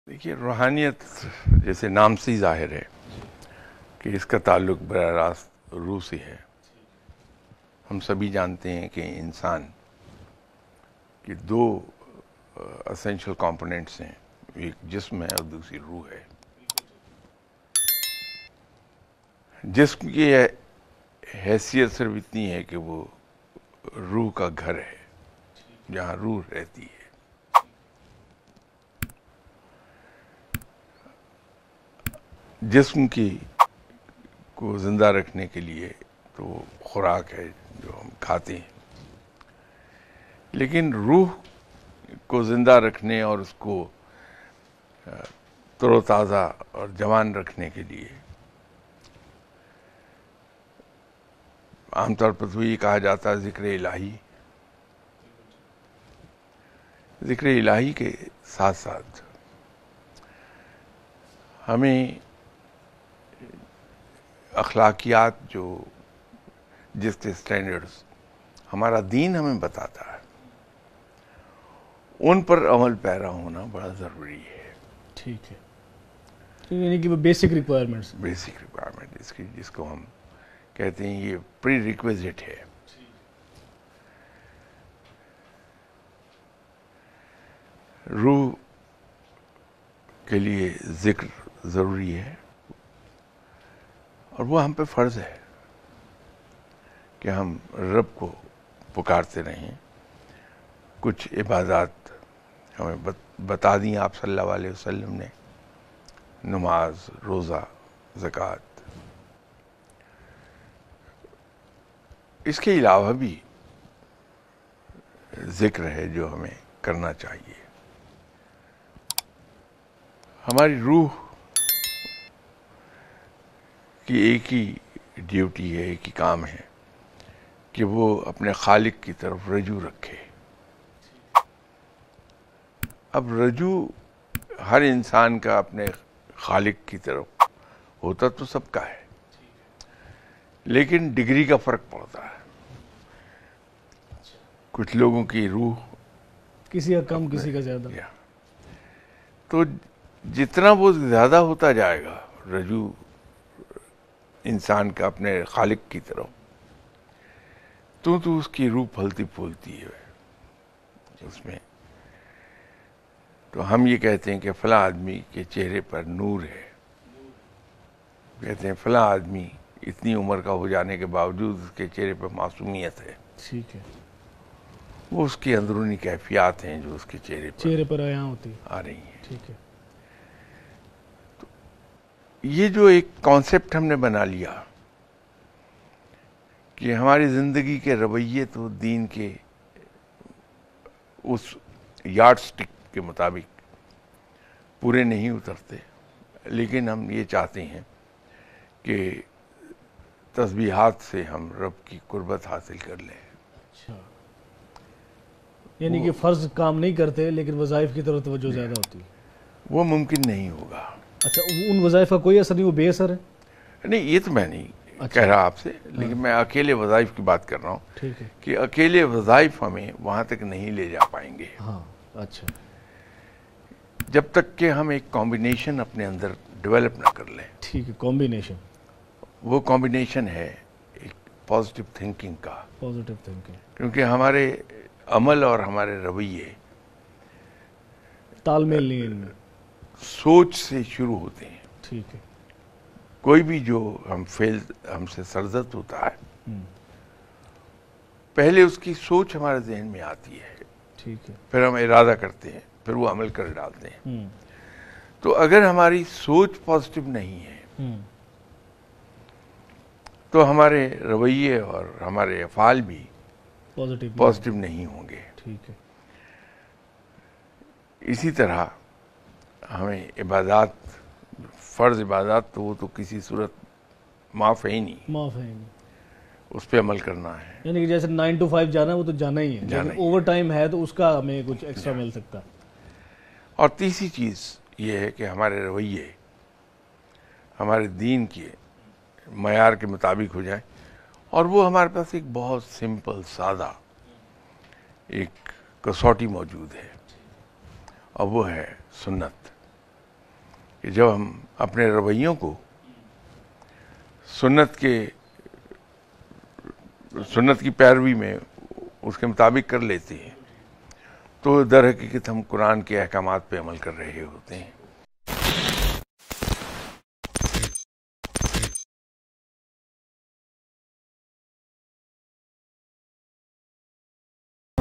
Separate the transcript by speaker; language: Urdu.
Speaker 1: دیکھیے، روحانیت جیسے نام سے ہی ظاہر ہے کہ اس کا تعلق براہ راست روح سے ہے۔ ہم سبھی جانتے ہیں کہ انسان کی دو اسینشل کمپوننٹس ہیں، ایک جسم ہے اور دوسری روح ہے۔ جسم کی حیثیت صرف اتنی ہے کہ وہ روح کا گھر ہے، جہاں روح رہتی ہے۔ جسم کو زندہ رکھنے کے لیے تو خوراک ہے جو ہم کھاتے ہیں، لیکن روح کو زندہ رکھنے اور اس کو تر و تازہ اور جوان رکھنے کے لیے عام طور پر تو یہ کہا جاتا ہے ذکر الہی۔ ذکر الہی کے ساتھ ساتھ ہمیں اخلاقیات جس کے سٹینڈرڈز ہمارا دین ہمیں بتاتا ہے، ان پر عمل پیرا ہونا بڑا ضروری ہے۔
Speaker 2: ٹھیک ہے، یعنی کہ وہ بیسک ریکوائرمنٹس،
Speaker 1: بیسک ریکوائرمنٹ جس کو ہم کہتے ہیں یہ پری ریکویزٹ ہے۔ روح کے لیے ذکر ضروری ہے، اور وہ ہم پہ فرض ہے کہ ہم رب کو پکارتے رہیں۔ کچھ عبادات ہمیں بتا دیں آپ صلی اللہ علیہ وسلم نے، نماز، روزہ، زکوٰۃ۔ اس کے علاوہ بھی ذکر ہے جو ہمیں کرنا چاہیے۔ ہماری روح کی ایک ہی ڈیوٹی ہے، ایک ہی کام ہے کہ وہ اپنے خالق کی طرف رجوع رکھے۔ اب رجوع ہر انسان کا اپنے خالق کی طرف ہوتا تو سب کا ہے، لیکن ڈگری کا فرق پڑتا ہے۔ کچھ لوگوں کی روح
Speaker 2: کسی کا کم، کسی کا زیادہ،
Speaker 1: تو جتنا وہ زیادہ ہوتا جائے گا رجوع انسان کا اپنے خالق کی طرف، تو اس کی روح پھلتی پھولتی ہے اس میں۔ تو ہم یہ کہتے ہیں کہ فلاں آدمی کے چہرے پر نور ہے، کہتے ہیں فلاں آدمی اتنی عمر کا ہو جانے کے باوجود اس کے چہرے پر معصومیت ہے۔
Speaker 2: ٹھیک ہے،
Speaker 1: وہ اس کی اندرونی کیفیات ہیں جو اس کے چہرے
Speaker 2: پر آیا ہوتی
Speaker 1: آ رہی ہیں۔
Speaker 2: ٹھیک ہے،
Speaker 1: یہ جو ایک کانسیپٹ ہم نے بنا لیا کہ ہماری زندگی کے رویے تو دین کے اس یارڈ سٹک کے مطابق پورے نہیں اترتے، لیکن ہم یہ چاہتے ہیں کہ تسبیحات سے ہم رب کی قربت حاصل کر لیں۔
Speaker 2: اچھا، یعنی کہ فرض کام نہیں کرتے لیکن وظائف کی طرف توجہ زیادہ ہوتی ہے۔
Speaker 1: وہ ممکن نہیں ہوگا۔
Speaker 2: اچھا، ان وظائف کا کوئی اثر نہیں، وہ بے اثر ہے؟
Speaker 1: نہیں، یہ تو میں نہیں کہہ رہا آپ سے، لیکن میں اکیلے وظائف کی بات کر رہا ہوں۔
Speaker 2: ٹھیک ہے،
Speaker 1: کہ اکیلے وظائف ہمیں وہاں تک نہیں لے جا پائیں گے۔
Speaker 2: ہاں، اچھا،
Speaker 1: جب تک کہ ہم ایک کمبینیشن اپنے اندر ڈیولپ نہ کر لیں۔
Speaker 2: ٹھیک ہے، کمبینیشن،
Speaker 1: وہ کمبینیشن ہے ایک پازیٹیو تھنکنگ کا،
Speaker 2: پازیٹیو تھنکنگ،
Speaker 1: کیونکہ ہمارے عمل اور ہمارے رویے
Speaker 2: تال میل نہیں ان میں۔
Speaker 1: سوچ سے شروع ہوتے ہیں۔
Speaker 2: ٹھیک ہے،
Speaker 1: کوئی بھی جو ہم سے سرزد ہوتا ہے، پہلے اس کی سوچ ہمارے ذہن میں آتی ہے،
Speaker 2: ٹھیک ہے،
Speaker 1: پھر ہم ارادہ کرتے ہیں، پھر وہ عمل کر ڈالتے ہیں۔ تو اگر ہماری سوچ پازیٹیو نہیں ہے تو ہمارے رویے اور ہمارے افعال بھی پازیٹیو نہیں ہوں گے۔
Speaker 2: ٹھیک ہے،
Speaker 1: اسی طرح ہمیں عبادات، فرض عبادات تو وہ تو کسی صورت معاف ہے ہی نہیں،
Speaker 2: معاف ہے،
Speaker 1: اس پہ عمل کرنا ہے۔
Speaker 2: یعنی کہ جیسے 9 to 5 جانا ہے وہ تو جانا ہی ہے، لیکن اوور ٹائم ہے تو اس کا ہمیں کچھ ایکسٹرا مل سکتا ہے۔
Speaker 1: اور تیسری چیز یہ ہے کہ ہمارے رویے ہمارے دین کے معیار کے مطابق ہو جائیں، اور وہ ہمارے پاس ایک بہت سمپل سادہ ایک کسوٹی موجود ہے، اور وہ ہے سنت۔ کہ جب ہم اپنے رویوں کو سنت کی پیروی میں اس کے مطابق کر لیتے ہیں تو در حقیقت ہم قرآن کے احکامات پہ عمل کر رہے ہوتے ہیں.